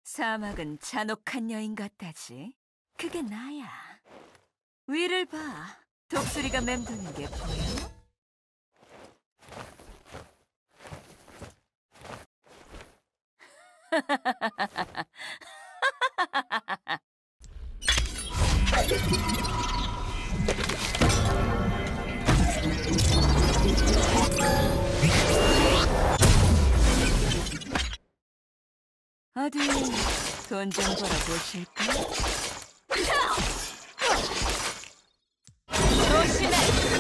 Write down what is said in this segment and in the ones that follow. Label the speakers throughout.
Speaker 1: 사막은 잔혹한 여인 같다지. 그게 나야. 위를 봐. 독수리가 맴도는 게 보여? 어디 돈 좀 벌어보실까? 조심해!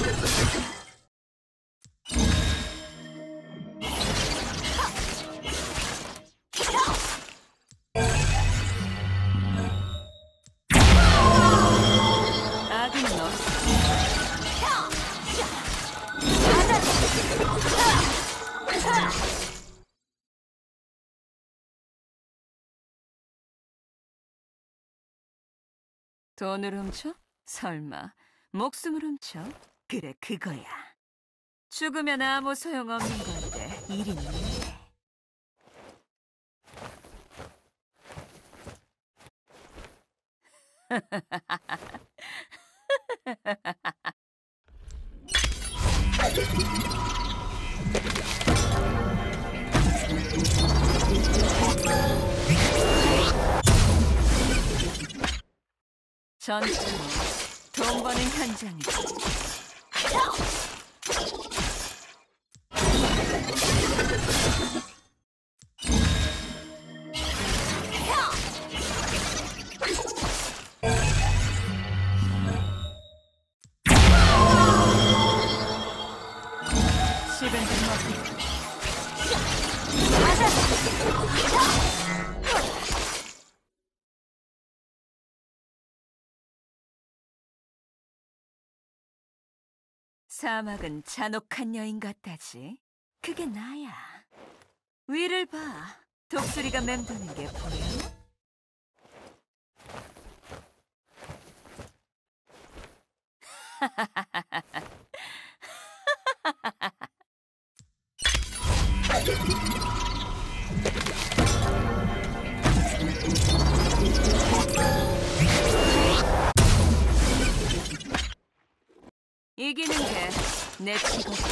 Speaker 1: 아기는 없어. 돈을 훔쳐? 설마 목숨을 훔쳐? 그래, 그거야. 죽으면 아무 소용없는 건데 일이 있는데. 전투는 돈 버는 현장이지. 식은 좀 먹고. 사막은 잔혹한 여인 같다지. 그게 나야. 위를 봐. 독수리가 맴도는 게 보여? 이기는 게 내 직업이야.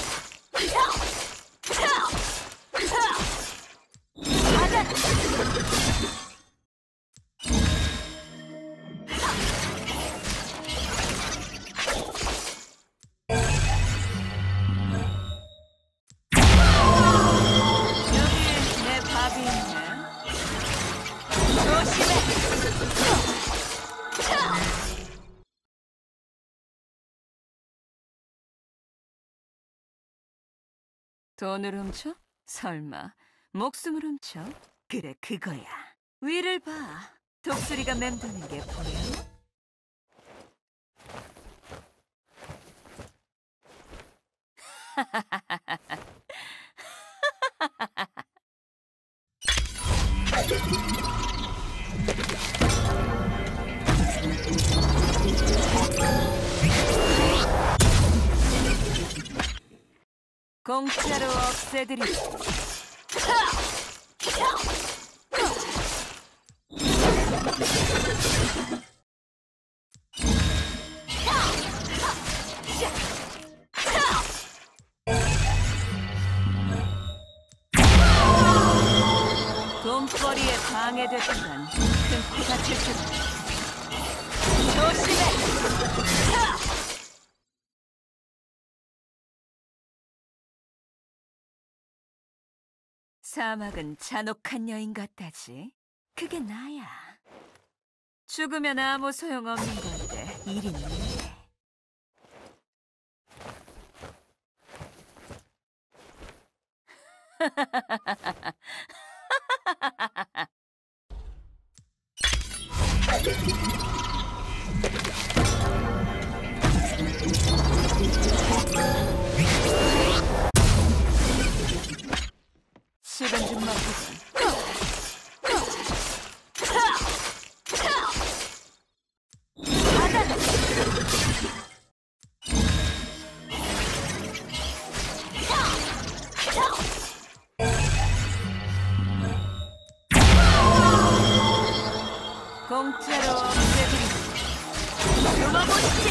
Speaker 1: 여기 내 밥이 있네. 조심해! 돈을 훔쳐? 설마 목숨을 훔쳐? 그래, 그거야. 위를 봐. 독수리가 맴도는 게 보여? 공짜로 없애드리지. 돈벌이에 방해됐지만 큰 피가 칠 줄은. 조심해! 사막은 잔혹한 여인 같다지. 그게 나야. 죽으면 아무 소용없는 건데 일이 있는데. 식은 좀 먹고. 숨어보시지.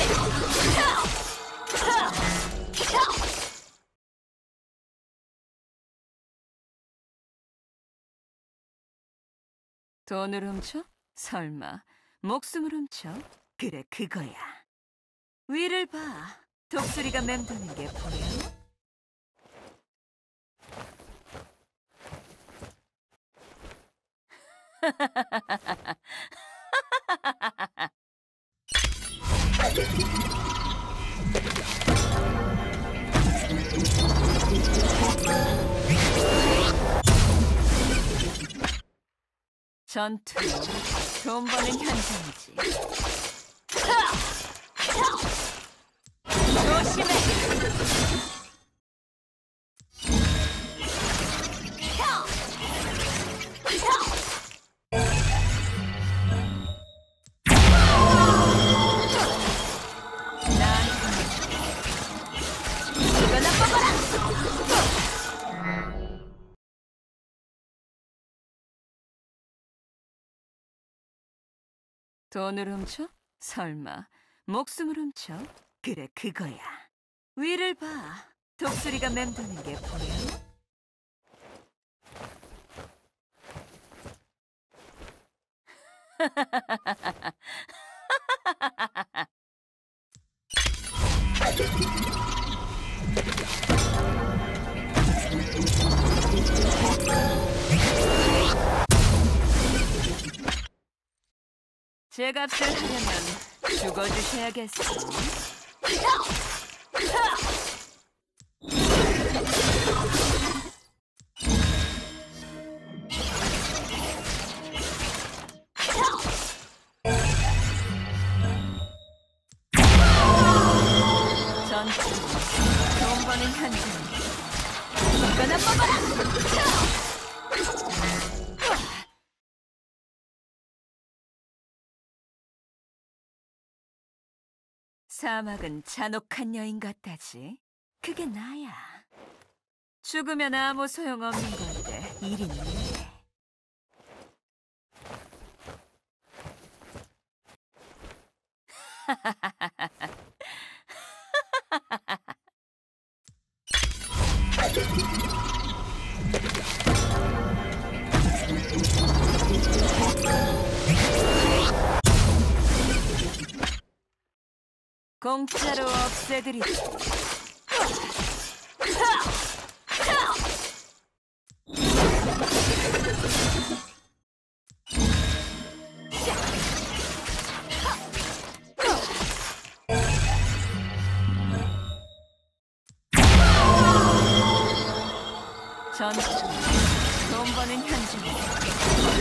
Speaker 1: 돈을 훔쳐? 설마 목숨을 훔쳐? 그래, 그거야. 위를 봐. 독수리가 맴도는 게 보여? 전투로 돈 버는 현장이지. 조심해. 돈을 훔쳐? 설마 목숨을 훔쳐? 그래, 그거야. 위를 봐. 독수리가 맴도는 게 보여? 제값을 하려면 죽어주셔야겠어. 전투, 돈 버는 현장. 이거나 뽑아라! 사막은 잔혹한 여인 같다지. 그게 나야. 죽으면 아무 소용없는 건데 일이 있네. 공짜로 없애드리지. 전투, 돈 버는 현장.